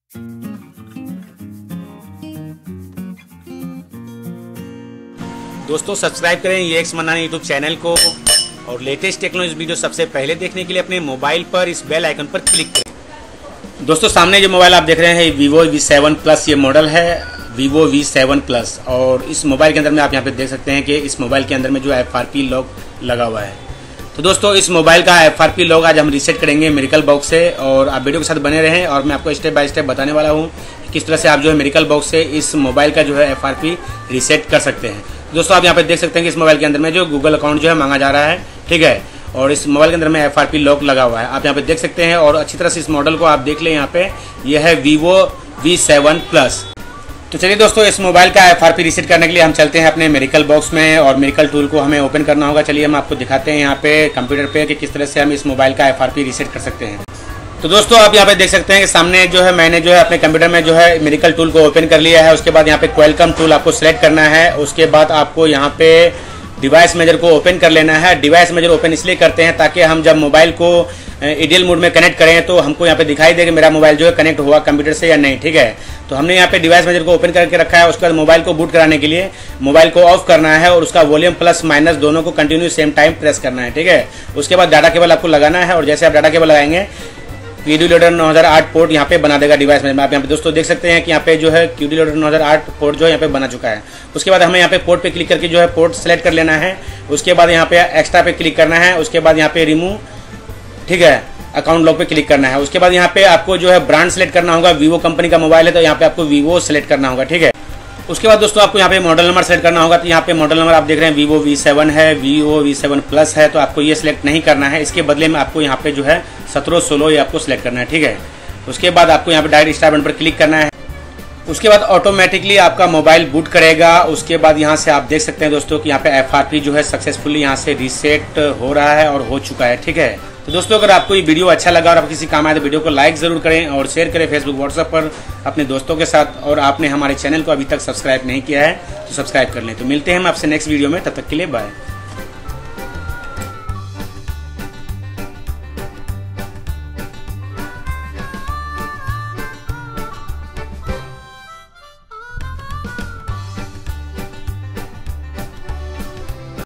दोस्तों सब्सक्राइब करें ये एक्स मनानी यूट्यूब चैनल को और लेटेस्ट टेक्नोलॉजी वीडियो सबसे पहले देखने के लिए अपने मोबाइल पर इस बेल आइकन पर क्लिक करें। दोस्तों सामने जो मोबाइल आप देख रहे हैं Vivo V7 Plus ये मॉडल है Vivo V7 Plus और इस मोबाइल के अंदर में आप यहाँ पे देख सकते हैं कि इस मोबाइल के अंदर में जो FRP लॉक लगा हुआ है। तो दोस्तों इस मोबाइल का FRP लॉक आज हम रीसेट करेंगे मिरेकल बॉक्स से और आप वीडियो के साथ बने रहें और मैं आपको स्टेप बाय स्टेप बताने वाला हूँ किस तरह से आप जो है मिरेकल बॉक्स से इस मोबाइल का जो है FRP रीसेट कर सकते हैं। दोस्तों आप यहाँ पे देख सकते हैं कि इस मोबाइल के अंदर में जो गूगल अकाउंट जो है मांगा जा रहा है, ठीक है, और इस मोबाइल के अंदर में FRP लॉक लगा हुआ है, आप यहाँ पे देख सकते हैं। और अच्छी तरह से इस मॉडल को आप देख लें, यहाँ पे यह है Vivo V7 Plus। तो चलिए दोस्तों इस मोबाइल का FRP रीसेट करने के लिए हम चलते हैं अपने मिरेकल बॉक्स में और मिरेकल टूल को हमें ओपन करना होगा। चलिए हम आपको दिखाते हैं यहाँ पे कंप्यूटर पे कि किस तरह से हम इस मोबाइल का FRP रीसेट कर सकते हैं। तो दोस्तों आप यहाँ पे देख सकते हैं कि सामने जो है मैंने जो है अपने कंप्यूटर में जो है मिरेकल टूल को ओपन कर लिया है। उसके बाद यहाँ पे क्वेलकम टूल आपको सेलेक्ट करना है। उसके बाद आपको यहाँ पे डिवाइस मेजर को ओपन कर लेना है। डिवाइस मेजर ओपन इसलिए करते हैं ताकि हम जब मोबाइल को आइडियल मोड में कनेक्ट करें तो हमको यहाँ पे दिखाई दे कि मेरा मोबाइल जो है कनेक्ट हुआ कंप्यूटर से या नहीं, ठीक है। तो हमने यहाँ पे डिवाइस मेजर को ओपन करके रखा है। उसके बाद मोबाइल को बूट कराने के लिए मोबाइल को ऑफ करना है और उसका वॉल्यूम प्लस माइनस दोनों को कंटिन्यू सेम टाइम प्रेस करना है, ठीक है। उसके बाद डाटा केबल आपको लगाना है और जैसे आप डाटा केबल लगाएंगे QD लोडर 9008 पोर्ट यहाँ पे बना देगा डिवाइस में। आप यहाँ पे दोस्तों देख सकते हैं कि यहाँ पे जो है QD लोडर 9008 पोर्ट जो है यहाँ पे बना चुका है। उसके बाद हमें यहाँ पे पोर्ट पे क्लिक करके जो है पोर्ट सेलेक्ट कर लेना है। उसके बाद यहाँ पे एक्स्ट्रा पे क्लिक करना है। उसके बाद यहाँ पे रिमूव, ठीक है, अकाउंट लॉक पे क्लिक करना है। उसके बाद यहाँ पे आपको जो है ब्रांड सेलेक्ट करना होगा। Vivo कंपनी का मोबाइल है तो यहाँ पे आपको Vivo सेलेक्ट करना होगा, ठीक है। उसके बाद दोस्तों आपको यहाँ पे मॉडल नंबर सेलेक्ट करना होगा। तो यहाँ पे मॉडल नंबर आप देख रहे हैं Vivo V7 है, Vivo V7 Plus है, तो आपको ये सिलेक्ट नहीं करना है। इसके बदले में आपको यहाँ पे जो है 1716 ये आपको सिलेक्ट करना है, ठीक है। उसके बाद आपको यहाँ पे डायरेक्ट स्टार्ट बटन पर क्लिक करना है। उसके बाद ऑटोमेटिकली आपका मोबाइल बूट करेगा। उसके बाद यहाँ से आप देख सकते हैं दोस्तों कि यहाँ पे FRP जो है सक्सेसफुली यहाँ से रीसेट हो रहा है और हो चुका है, ठीक है। तो दोस्तों अगर आपको ये वीडियो अच्छा लगा और आप किसी काम आए तो वीडियो को लाइक ज़रूर करें और शेयर करें फेसबुक व्हाट्सएप पर अपने दोस्तों के साथ। और आपने हमारे चैनल को अभी तक सब्सक्राइब नहीं किया है तो सब्सक्राइब कर लें। तो मिलते हैं हम आपसे नेक्स्ट वीडियो में, तब तक के लिए बाय।